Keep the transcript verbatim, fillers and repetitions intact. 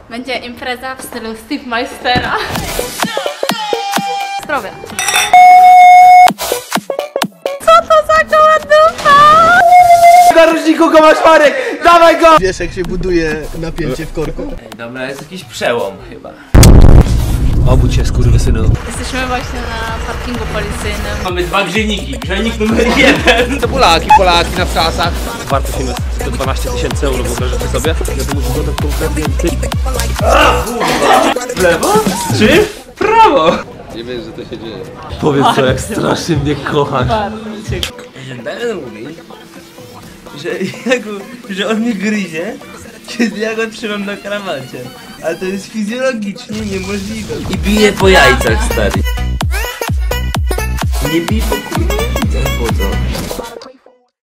Będzie impreza w stylu Steve Meistera. Zdrowie. Co to za koładucha? W narożniku go masz, Marek! Dawaj go! Wiesz, jak się buduje napięcie w korku? Ej, dobra, jest jakiś przełom chyba. Obudź się, skurwysynu. Jesteśmy właśnie na parkingu policyjnym. Mamy dwa grzejniki. Grzejnik numer jeden. To Polaki, Polaki na wczasach. Warto się to dwanaście tysięcy euro, wyobrażacie sobie? Ja to muszę go tak konkretnie tyć. W lewo? Czy w prawo? Nie wiem, że to się dzieje. Powiedz to, jak strasznie mnie kochasz. Damian mówi, że, jak, że on mnie gryzie, kiedy ja go trzymam na krawacie. Ale to jest fizjologicznie niemożliwe. I bije po jajcach, stary. Nie bij po kurwa.